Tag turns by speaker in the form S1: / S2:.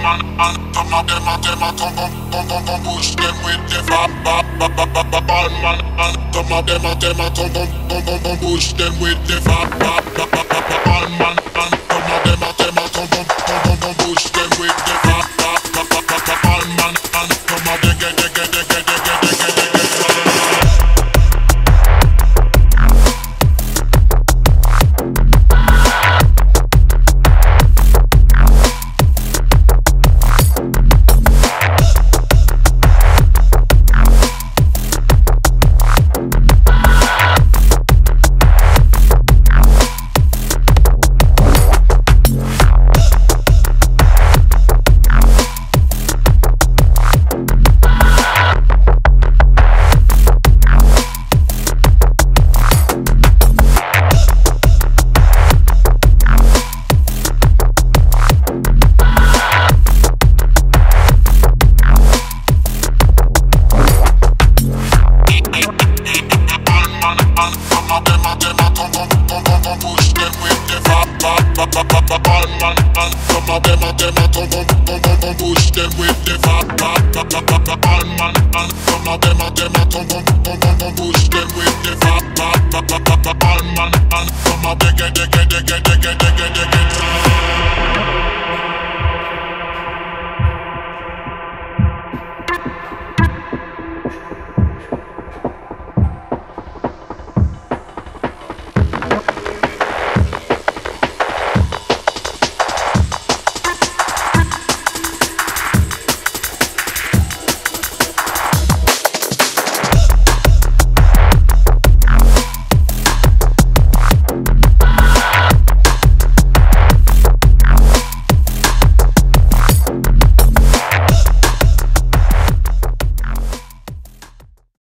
S1: man, and some of them come push them with the ball man, and some of them come push them with the ball man, and some of them come push them with the ball man, and some of them get push them with the ball man, and some of them push them with the ball man, and some of them get